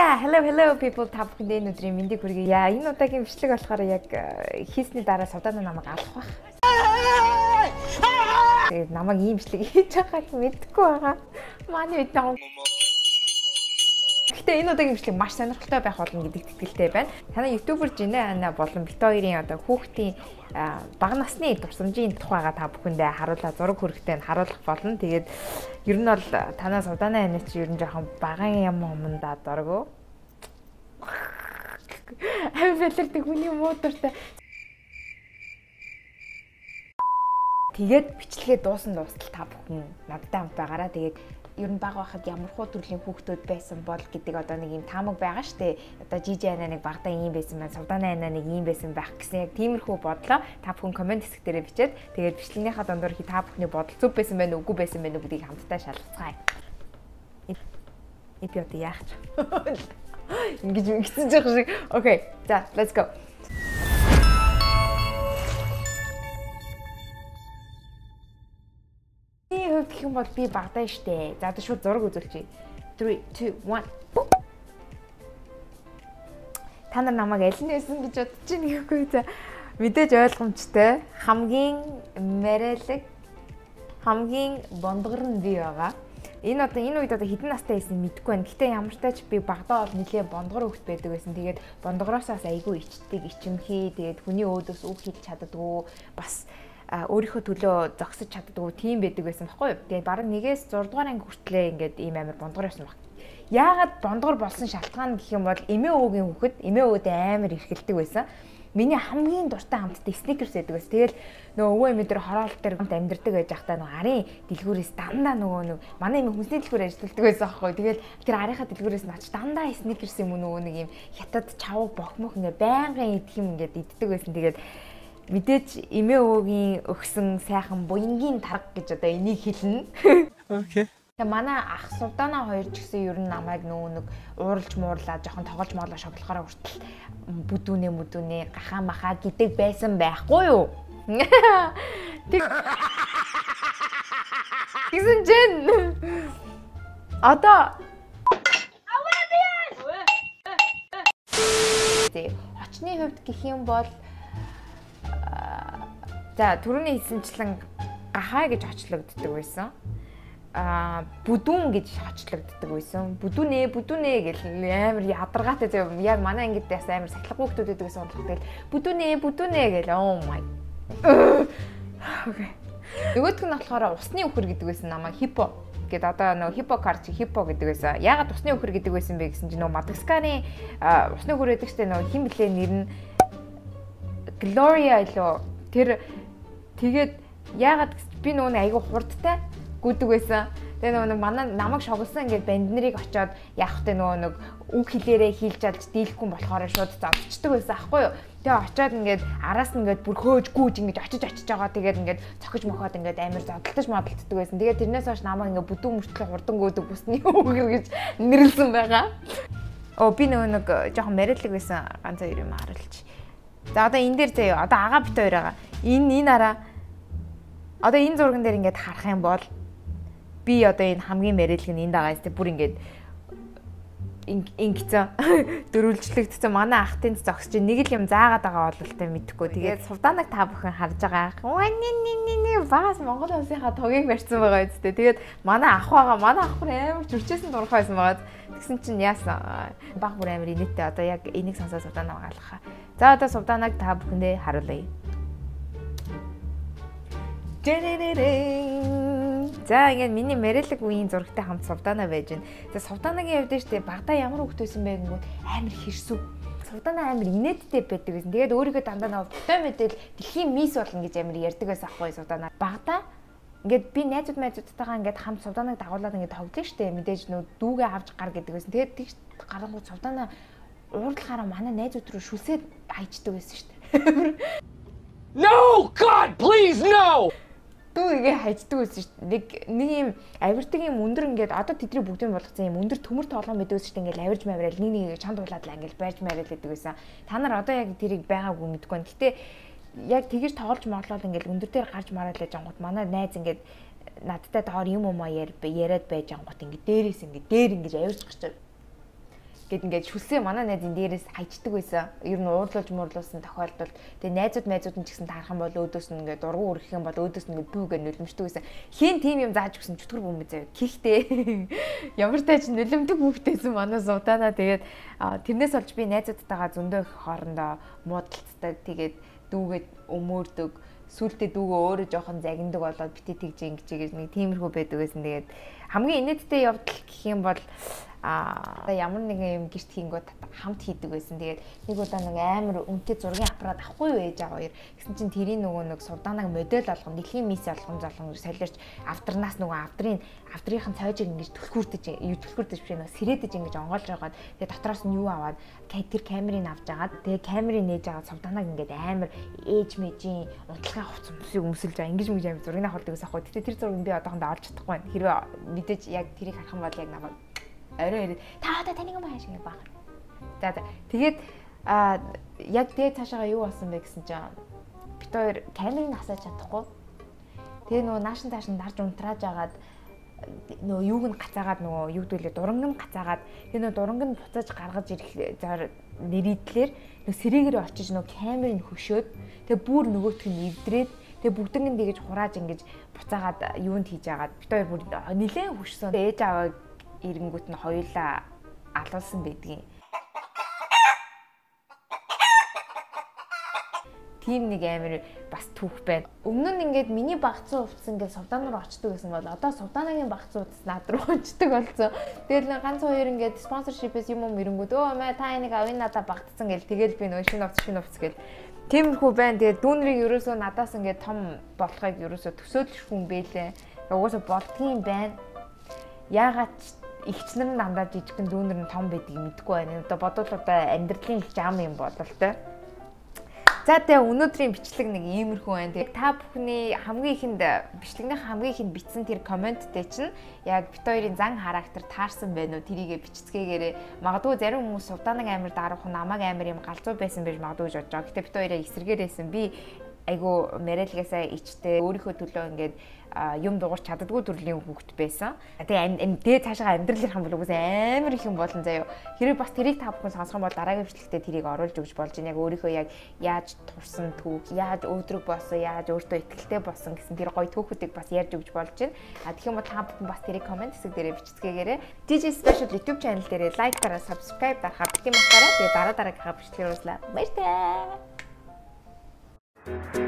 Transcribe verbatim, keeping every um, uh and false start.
Yeah, hello hello people та бүхэнд энэ өдрийн мэндийг хүргэе. Яа, энэ удаагийн бичлэг болохоор яг хийсний дараа савдаана намайг алах байх. Тэгээд намайг ийм бичлэг хийж байгааг мэдэхгүй байгаа. Манай үед нэг Гэтэ энэ удаагийн бичлэг маш сонирхолтой байх болно гэдэгт итгэлтэй байна. Танай ютубер Жинэ Ана болон бит хоёрын одоо хүүхдийн бага насны дурсамжийн тухайга та бүхэндээ харуулаад зураг хүрэхтэй нь харуулах болно. Тэгээд ер нь бол танаа савдаана анаа чи ер нь жоохон багаан юм өмнө да дургу. Авилэрдэг хүний муудуртай. Тэгээд бичлэгээ дуусан дуустал та бүхэн надтай хамт байгаараа. Тэгээд ер нь бага байхад ямар хуу төрлийн хүүхдүүд байсан бол гэдэг одоо нэг юм таамаг байгаа штэ. Одоо жижи анаа нэг багтаа ийм байсан байна, савдаана анаа нэг ийм байсан байх гэсэн яг тиймэрхүү бодлоо та бүхэн комент хэсэг дээр бичээд тэгээд бичлэгнийхаа дундуур хи та бүхний бодол зөв байсан байна уу, үгүй байсан байна уу гэдгийг хамтдаа шалгацгаая. Эпиот яах ч. Ингэж ингэсэн жих шиг. Окей. За, let's go. Гэх юм бол би багтаа штэ. За одоо шууд зураг үзүүлчихье. three two one. Та нар намайг аль нь байсан гэж бодож байна гэхгүй за. Мэдээж ойлгомжтой. Хамгийн мэрэлэг хамгийн бондгор нь би байгаа. Энэ одоо энэ үед одоо хэдэн настай байсан мэдэхгүй байна. Гэтэ ямар ч тач би багтаа бол нэлээ бондгор хөвгт байдаг байсан. Тэгээд бондгороосоос айгүй ичдэг, ичимхий, тэгээд хүний өөдөөс үг хийж чаддаггүй бас өөрийнхөө төлөө зогсож чаддаггүй тийм байдаг байсан байхгүй юу. Тэгээд бараг нэгээс зураг дугаар анги хүртлээ ингээд ийм амар бондгор байсан баг. Яагаад бондгор болсон шалтгаан гэх юм бол эмээ өвөгийн хүүхэд эмээ өвөд амар эрхэлдэг байсан. Миний хамгийн дуртай хамттай сникерс байдаг байсан. Тэгэл нөгөө өвөө эмээ дээр хороол дээр амьдэрдэг байж байхдаа нөгөө арын дэлгүүрээс дандаа нөгөө нэг манай эмээ хүнсний дэлгүүр ажилладаг байсан байхгүй юу. Тэгэл тэр арийнхаа дэлгүүрээс наач дандаа сникерс юм нөгөө нэг юм хятад чавг бохмох ингээд байнгын идэх юм ингээд иддэг байсан. Тэгээд мэдээж эмээ өвөгийн өгсөн сайхан буянгийн тарга гэж одоо энийг хэлнэ. Окей. Тэгээ манай ах сувдаана хоёр ч гэсэн ер нь намайг нөө нэг ууралж муурлаа жоохон тоглож моолоо шоглохоор хүртэл бүдүүнэ мүдүүнэ гахаа махаа гэдэг байсан байхгүй юу? Тэг Гэсэн чинь одоо очны хувьд гэх юм бол за түрүүний хэлсэнчлэн гахаа гэж хочлогддог байсан. Аа бүдүүн гэж хочлогддог байсан. Бүдүүнэ бүдүүнэ гэл амар ядаргаатай зөв яг манай ангид бас амар сахилгагүй хүмүүс байдаг гэсэн бодлоо. Тэгэл бүдүүнэ бүдүүнэ гэл oh my. Окей. Нөгөөх нь болохоор усны үхэр гэдэг байсан намайг хипо гэд одоо нөгөө хипокарч хипо гэдэг байсан. Яагаад усны үхэр гэдэг байсан бэ гэсэн чинь нөгөө Мадагаскарын усны үхэр гэдэг чинь нөгөө хин блэ нэр нь Gloria илүү тэр тэгээд яагаад би нөгөө айгүй хурдтай гүдэг байсан. Тэгээ нөгөө манай намайг шоглосон ингээд банд нарыг очиод яах вэ нөгөө нэг үг хэлээрээ хийлж чадж дийлэхгүй болохоор шууд зодчдаг байсан аахгүй юу. Тэгээ очиод ингээд араас нь ингээд бүр хөөж гүүж ингээд очиж очиж байгаа. Тэгээд ингээд цохиж мохоод ингээд амар зодтолтож модтолтдог байсан. Тэгээ тэрнээс хойш намайг ингээд бүдүүн мөртлөө хурдан гүйдэг бүсний үгэр гэж нэрлсэн байгаа. Оо би нөгөө нэг жоохон мэрэлэг байсан ганц хоёр юм харуулж. За одоо энэ дээр заяа одоо агаа бит хоёр байгаа. Энэ энэ араа одоо энэ зурган дээр ингээд харах юм бол би одоо энэ хамгийн мэрэлэг нь энд байгаа юм. Бүр ингээд ингэсэн дөрвөлжлэгдсэн манай ахтын зогсож нэг л юм заагаад байгаа бололтой мэдхгүй. Тэгээд сувдаанаг та бүхэн харж байгаа. Нэ бас Монгол улсынхаа тогийг барьсан байгаа үстэй. Тэгээд манай ах байгаа. Манай ах бүр амар чүрчээсэн дурах байсан байгаа. Тэгсэн чинь яасан баг бүр амар инээдтэй одоо яг энийг сонсоод сувдаанаа гаалгахаа. За одоо сувдаанаг та бүхэндээ харуулъя. За ингээд миний мэрэлэг үеийн зурагтай хамт сувдаана байж байна. За сувдаанагийн хувьд штэ багтаа ямар хөвгт байсан бэ гэнгүүт амар хэрсүү. Сувдаана амар инээдтэй байдаг гэсэн. Тэгээд өөрийгөө дандаа нэг фото мэдэл дэлхийн мисс болно гэж амар ярьдаг байсан аахгүй сувдаана. Багтаа ингээд би найзууд найзуудтайгаа ингээд хамт сувдаанаг дагуулад ингээд тоглоно штэ. Мэдээж нөө дүүгээ авч гар гэдэг байсан. Тэгээд тийш гарангууд сувдаана уурлахаараа манай найзууд руу шүлсээд хайчдаг байсан штэ. No God please no. Дүүгээ хайчдаг байсан шүү дээ. Нэг нэг юм авирдаг юм өндөр ингээд одоо тэдний бүгдийн болгоцсон юм өндөр төмөр тоолгон мэдээс шүү дээ. Ингээд авирж маврал нэг нэг чанд дуулаад л ингээд байрж маврал гэдэг байсан. Та нар одоо яг тэрийг байгаагүй мэдгүй байна. Гэтэ яг тэгэж тоглож моглоод ингээд өндөр дээр гарч мараад байж ангууд манай найз ингээд надтай доор юм уу яриад байж ангууд ингээд дээрээс ингээд дээр ингээд авирч гарч гэд ингээд шүлсээ манай найзын дээрээс хайчдаг байсан. Ер нь уурлуулж муурлуулсан тохиолдолд тэгээ найзууд найзууд нь ч гэсэн таарах юм бол өөдөөс нь ингээд дургу өргөх юм бол өөдөөс нь ингээд бүүгээ нөлөмждөг байсан. Хийн тийм юм зааж өгсөн чөтгөр бөмбө заяа. Гэхдээ ямар тач нөлөмдөг хүүхдээсэн манай Султана. Тэгээд тэрнээс болж би найзуудтайгаа зөндөө их хоорондоо муудалцдаг. Тэгээд дүүгээд өмөрдөг. Сүултээ дүүгөө өөрөө жоохон загиндаг болоод битээ тэгж ингэж нэг тиймэрхүү байдаг байсан. Тэгээд хамгийн инээдтэй явдал гэх юм бол а ямар нэгэн юм гэрт хийнгүүд хамт хийдэг байсан. Тэгээд нэг удаа нэг амар үнэтэй зургийн аппарат авахгүй юу ээж аваа хоёр. Гэсэн чинь тэрийн нөгөө нэг Султанаг модель болгон, дэлхийн мисс болгон золон солиорч авторнаас нөгөө авдрын авдрынхын цойжийг ингэж түлхүүрдэж, юу түлхүүрдэж биш нөгөө сэрээдэж ингэж онгоолж байгаад тэгээд дотроос нь юу аваад тэр камерыг авч агаад тэгээд камерыг нээж агаад Султанаг ингэж амар ээж мэжийн унтлагын хувцас өмсөйг өмсөлж байгаа. Ингэж мэж амар зургийг авахдаг гэсэн аахгүй. Тэгээд тэр зургийг би одоохондоо олж чадахгүй байна. Хэрвээ мэдээж яг тэрийг харах юм бол яг намайг орой орой та одоо таныг юм хааш ингэ баг. За за тэгээд а яг дээд цаашаа юу болсон бэ гэсэн чинь бит хоёр камерыг асааж чадахгүй. Тэгээ нөгөө наашин таашин дарж унтрааж агаад нөгөө юуг нь гацаагаад нөгөө юу гэдүүлээ дуранг нь гацаагаад тэгээ нөгөө дуранг нь буцааж гаргаж ирэх нэрийдлэр нөгөө сэрээгээр очиж нөгөө камерыг хөшөөд тэгээ бүр нөгөөх нь эвдрээд тэгээ бүгдэн нь тэгэж хурааж ингэж буцаагаад юунд хийж агаад бит хоёр бүр нилээн хөшсөн. Ээж аваа ирэнгүүт нь хоёулаа алуулсан байдгийн. Тим нэг амир бас түүх байна. Өмнө нь ингээд миний багцсан хувцас ингээд Султан руу очдөг гэсэн бол одоо Султанагийн багцсан хувцас над руу очдөг болсон. Тэгэл нэг ганц хоёр ингээд спонсоршипээс юм юм ирэнгүүт өө мэ та энийг авин надаа багцсан гэл тэгэл би нөгөө шинэ хувцас шинэ хувцас гэл тиймэрхүү байна. Тэгээд дүүнрийг ерөөсөө надаас ингээд том болохыг ерөөсөө төсөөлөх хүн бэлээ. Угаасаа болдгийн байна. Яагаад ихчлэн дандаа жижигхэн дүүнэр нь том байдгийг мэдэхгүй байна. Одоо бодвол одоо амьдралын их жам юм болол тэ. За тэгээ өнөөдрийн бичлэг нэг иймэрхүү байна. Тэгээ та бүхний хамгийн ихэнд бичлэгнийх хамгийн ихэнд бичсэн тэр комменттэй чинь яг бит хоёрын зан характер таарсан байна уу? Тэрийгэ бичцгээгээрээ магадгүй зарим хүмүүс Султанаг амир дарах нь намайг амир юм галзуу байсан байж магадгүй гэж бодож байгаа. Гэтэ бит хоёроо эсэргээрээсэн би айгу мэрэлгээсээ ичтэй өөрийнхөө төлөө ингээд юм дуурч чаддгүй төрлийн хүүхэд байсан. Тэгээ дээд цаашаа амьдрал ирэх юм бол үгүйс амар их юм болон заяа. Хэрэг бас тэрийг та бүхэн сонсох юм бол дараагийн бичлэгтээ тэрийг оруулж өгч болж байна. Яг өөрийнхөө яг яаж турсан түүх, яаж өөдрөг болсон, яаж өөртөө ихтэй болсон гэсэн тэр гоё түүхүүдийг бас ярьж өгч болж байна. А тэгэх юм бол та бүхэн бас тэрийг комент хэсэг дээрээ бичцгээгээрэй. ди джей Special YouTube channel дээрээ лайк дараа, subscribe дарахаар битгий мартаарай. Тэгээ дараа дараагийнхаа бичлэгээр уулзлаа. Баяртай.